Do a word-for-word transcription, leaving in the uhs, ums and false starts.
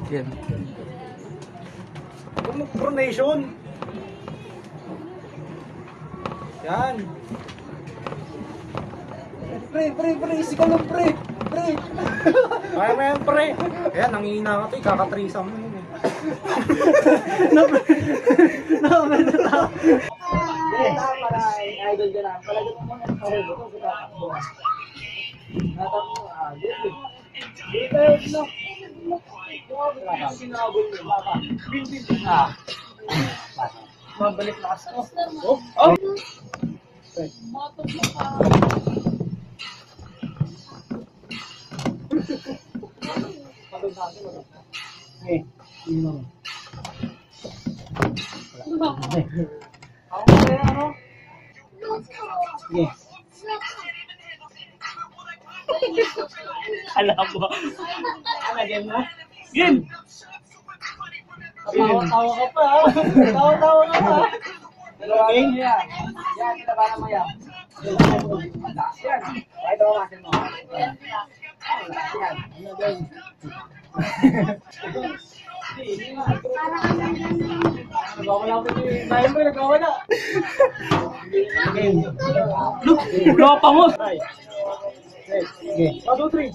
Yan. Coronation. Yan. Pre, pre, pre, isi ka lang, pre. Pre. Kaya mo yan, pre. Ayan, nangihina ka to, ikakatrisa mo yun eh. Nakamenta tao. Eh, para idol ka na. Palagay mo muna sa hebo ko, kita ako. Natap mo, ah, dito. Dito, no. Sinabol mo, baka. Bin-bin. Ah. Mabalik na kasi. Oh, oh. Matog mo ka. Matog na kasi, matog na. Eh, yun naman. Ako kaya ano? Sige. Alam mo. Ano, game na? Game! Tawa-tawa ka pa ha? Tawa-tawa ka pa ha? Game? Yan. Yan, kinabahan mo yan. Yan. Kahit ako kasin mo. Yan. Ano game? Nagwawala ko yung nahin mo, nagwawala. Game. Look! Lopa mo! Sige. one, two, three.